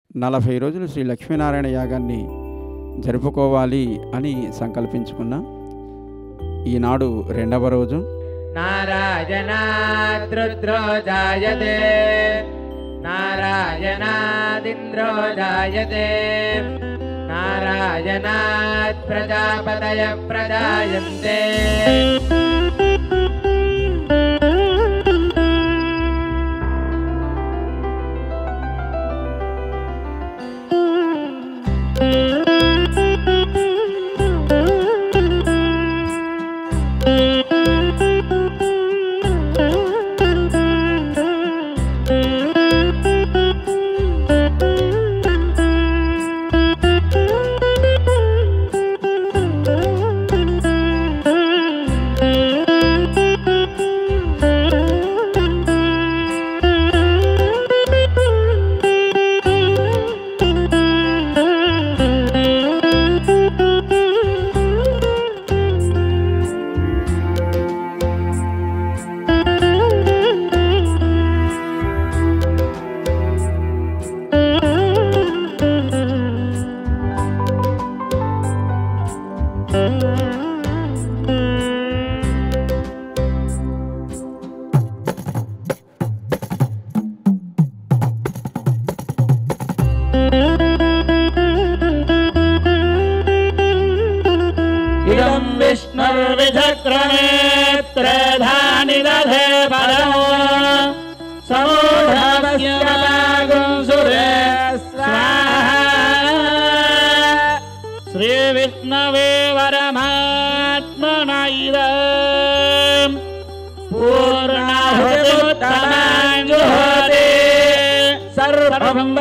40 రోజులు శ్రీ లక్ష్మీనారాయణ యాగాన్ని జరుపుకోవాలి అని సంకల్పించుకున్నాం. ఈనాడు 2వ రోజు. నారాయణాద్ రుద్రో జాయతే నారాయణాదింద్రో జాయతే నారాయణాత్ ప్రజాపతయ ప్రజాయంతే. इदं विष्णुर्विचक्रनेत्रधानि दधे पदमो समूढमस्य मागुं सुरे स्वाहा. श्रीविष्णवे वरमात्मना इदं पूर्णाहुतिमुत्तमां जुहोति सर्वं